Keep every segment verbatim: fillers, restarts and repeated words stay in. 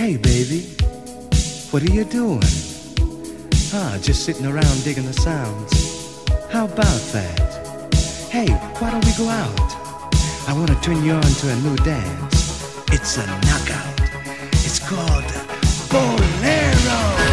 Hey, baby, what are you doing? Ah, just sitting around digging the sounds. How about that? Hey, why don't we go out? I want to turn you on to a new dance. It's a knockout. It's called Bolero.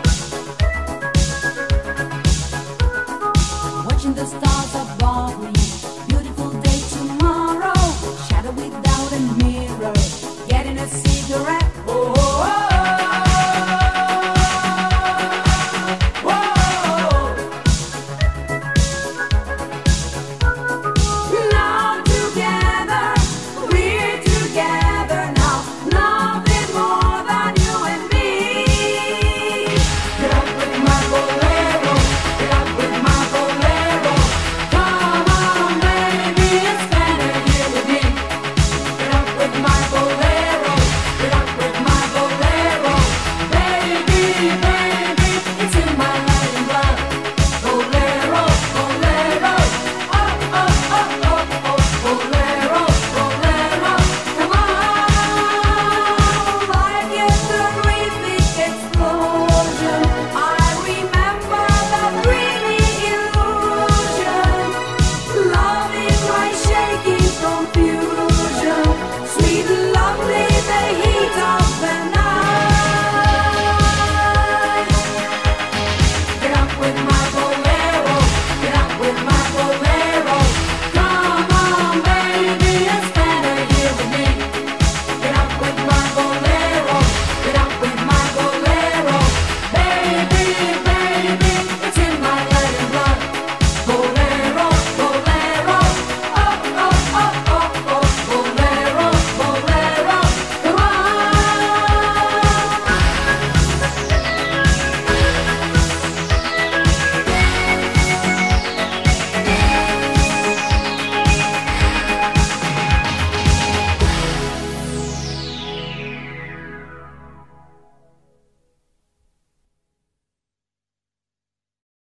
The stars above me.